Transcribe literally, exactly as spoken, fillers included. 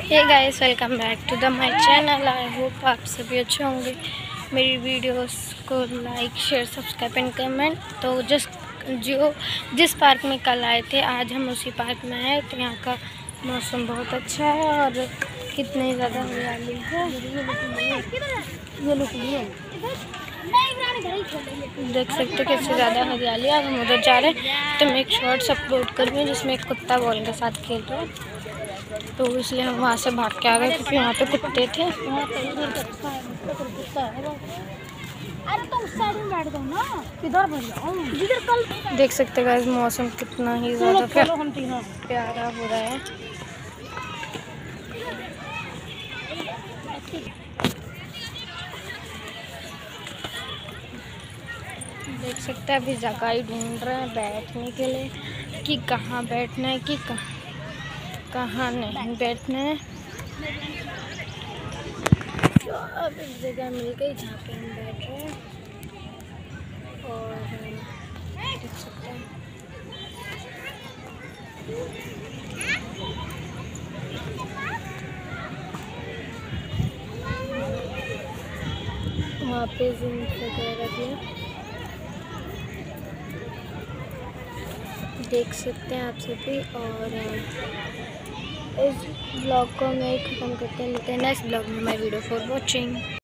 Hey guys, welcome back to the my channel. I hope आप सभी अच्छे होंगे। मेरी वीडियोस को like, share, subscribe and comment. तो जिस जो जिस पार्क में कल आए थे, आज हम उसी पार्क में हैं। तो यहाँ का मौसम बहुत अच्छा है और कितनी ज़्यादा हरियाली है। देख सकते कितनी ज़्यादा हरियाली है। अब हम उधर जा रहे हैं। तो मैं एक शॉर्ट्स अपलोड कर रही हूँ जिसमें एक कुत्ता बॉल के साथ खेल रहा है। तो इसलिए हम वहाँ से भाग के आ गए क्योंकि वहाँ पे कुत्ते थे। अरे तो उस साइड में बैठ दो ना, किधर बैठ जाओ जिधर कल। देख सकते हैं मौसम कितना ही ज़्यादा प्यारा हो रहा है। देख सकते हैं अभी जगह ही ढूंढ रहे हैं बैठने के लिए कि कहाँ बैठना है कि कहाँ कहाँ नहीं बैठना है। तो अब एक जगह मिल गई जहाँ पे हम बैठ रहे हैं और देख सकते हैं वहाँ पे जिम वगैरह भी देख सकते हैं आप सभी। और इस ब्लॉग को मैं ख़त्म करते हैं। मिलते हैं नेक्स्ट ब्लॉग में। My video for watching.